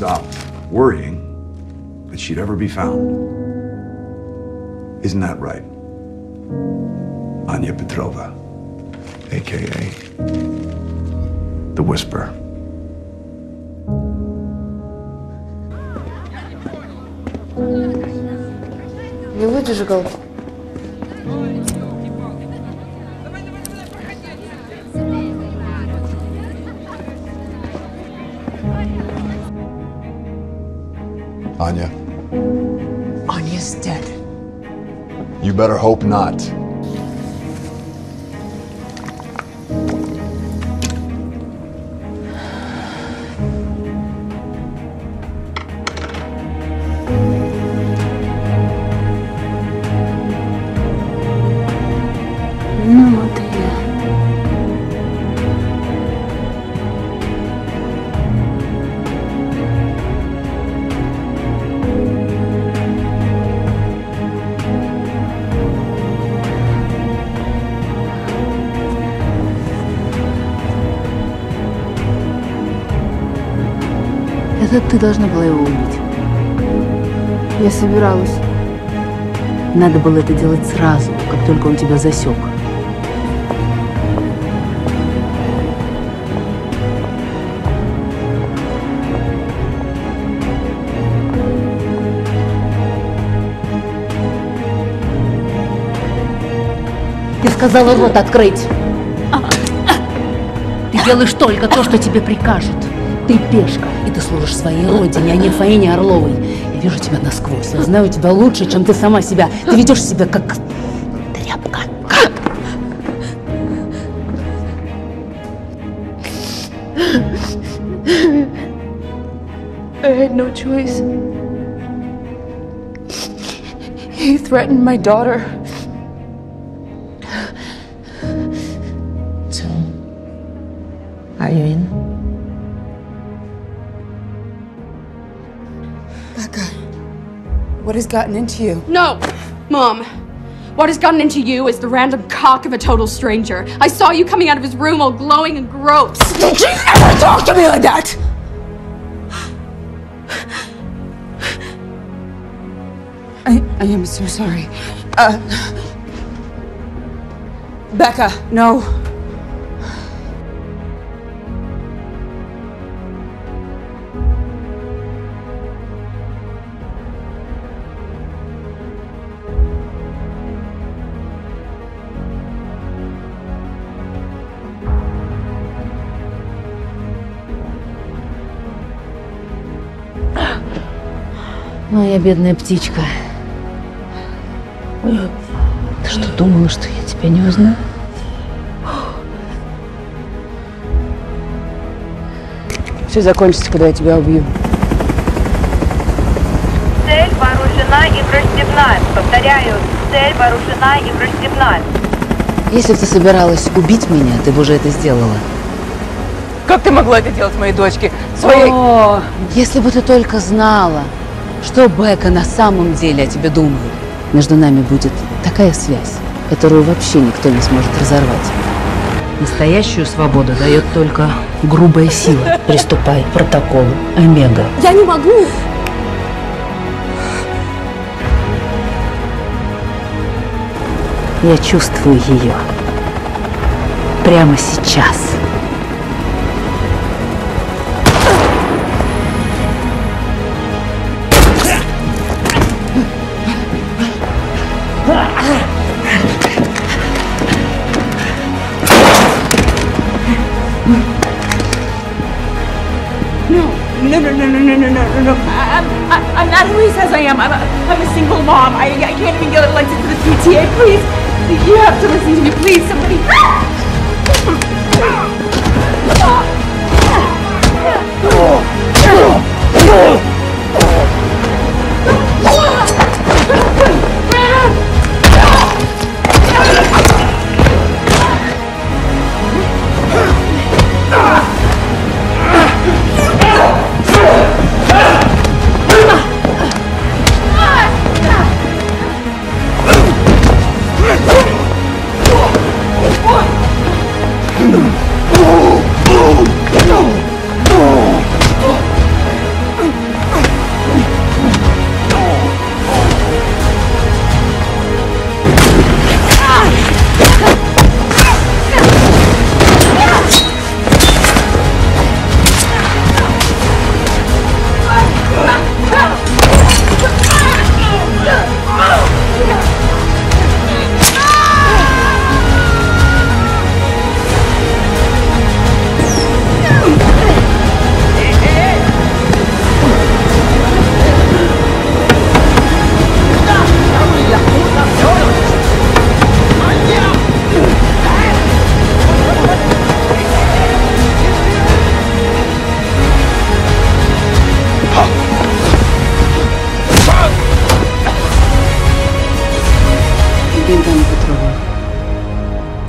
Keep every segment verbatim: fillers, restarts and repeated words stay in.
stop worrying that she'd ever be found. Isn't that right, Anya Petrova, a k a. The Whisper? Не выдержал. Anya. Anya's dead. You better hope not. Ну, вот и я. Это ты должна была его убить. Я собиралась. Надо было это делать сразу, как только он тебя засек. Я сказала рот открыть. Ты делаешь только то, что тебе прикажут. Ты пешка, и ты служишь своей родине, а не Фаине Орловой. Я вижу тебя насквозь. Я знаю тебя лучше, чем ты сама себя. Ты ведешь себя как тряпка. I had no choice. He threatened my daughter. So, are you in? Becca, what has gotten into you? No, Mom. What has gotten into you is the random cock of a total stranger. I saw you coming out of his room all glowing and gross. Did you ever talk to me like that? I, I am so sorry. Uh, Becca, no. Моя бедная птичка. Ты что, думала, что я тебя не узнаю? Все закончится, когда я тебя убью. Цель вооружена и враждебна. Повторяю, цель вооружена и враждебна. Если бы ты собиралась убить меня, ты бы уже это сделала. Как ты могла это делать моей дочке? Своей... О, если бы ты только знала, что Бека на самом деле о тебе думает. Между нами будет такая связь, которую вообще никто не сможет разорвать. Настоящую свободу дает только грубая сила. Приступай к протоколу Омега. Я не могу. Я чувствую ее. Прямо сейчас. No, no, no, no, no, no, no, no, no. I'm, I, I'm not who he says I am. I'm a, I'm a single mom. I, I can't even get elected to the P T A. Please, you have to listen to me. Please, somebody.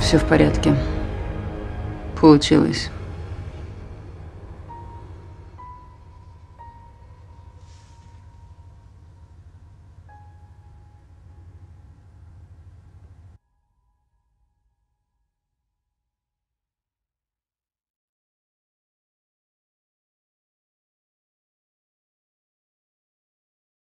Все в порядке. Получилось.